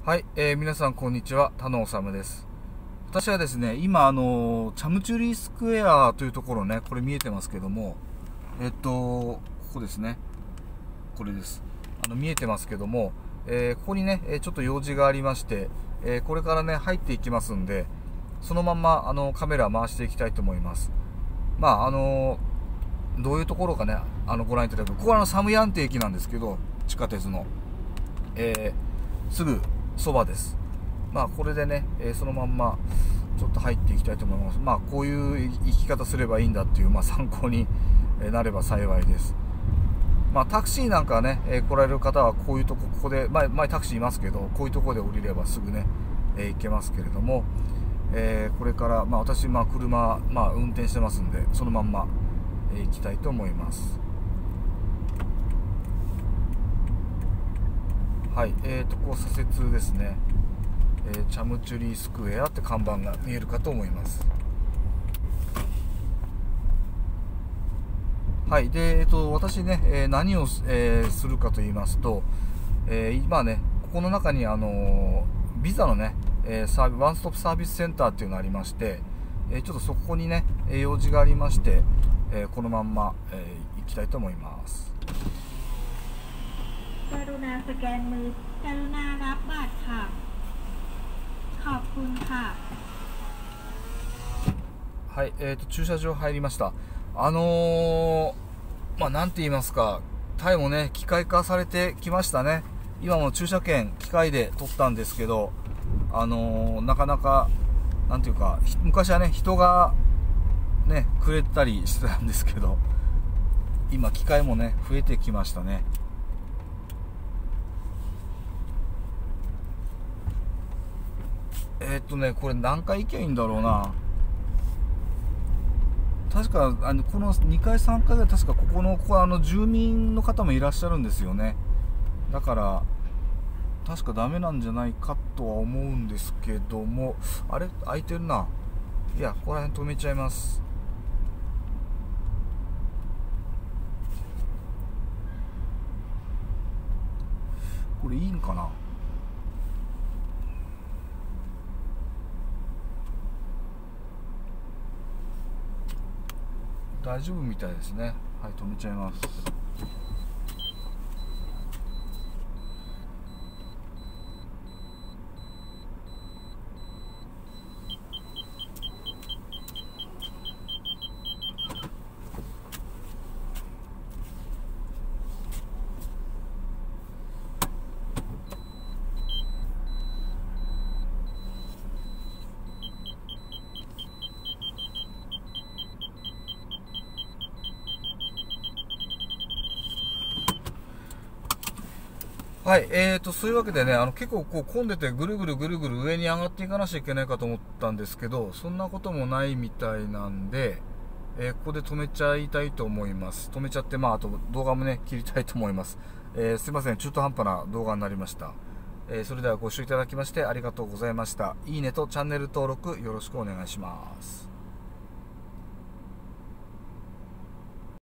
はい、皆さんこんにちは、田野治です。私はですね、今チャムチュリースクエアというところね、これ見えてますけども、ここですね、これです。見えてますけども、ここにね、ちょっと用事がありまして、これからね、入っていきますんで、そのまんまカメラ回していきたいと思います。まあどういうところかね、ご覧いただく。ここはサムヤンテ駅なんですけど、地下鉄の、すぐそばです。まあこれでね、そのまんまちょっと入っていきたいと思います。まあこういう生き方すればいいんだっていう、まあ、参考になれば幸いです。まあタクシーなんかね、来られる方はこういうとこ、ここで前タクシーいますけど、こういうところで降りればすぐね、行けますけれども、これからまあ私車運転してますんで、そのまんま、行きたいと思います。はい、ここ左折ですね。チャムチュリースクエアって看板が見えるかと思います。はい、で、私ね、何を、するかと言いますと、今ね、ここの中にビザのね、ワンストップサービスセンターっていうのがありまして、ちょっとそこにね、用事がありまして、このまんま、行きたいと思います。 กรุณาสแกนมือกรุณารับบัตรค่ะขอบคุณค่ะはい、駐車場入りました。なんて言いますか、タイもね、機械化されてきましたね。今も駐車券、機械で取ったんですけど、なかなか、なんていうか、昔はね、人が、ね、くれたりしてたんですけど、今、機械もね、増えてきましたね。これ何回行けばいいんだろうな。確かこの2回3回で確かここ住民の方もいらっしゃるんですよね。だから確かダメなんじゃないかとは思うんですけども、あれ空いてるな。いや、ここら辺止めちゃいます。これいいんかな。大丈夫みたいですね。はい、止めちゃいます。はい、そういうわけでね、結構こう混んでてぐるぐる上に上がっていかなきゃいけないかと思ったんですけど、そんなこともないみたいなんで、ここで止めちゃいたいと思います。止めちゃって、あと動画もね、切りたいと思います。すいません、中途半端な動画になりました。それではご視聴いただきましてありがとうございました。いいねとチャンネル登録よろしくお願いします。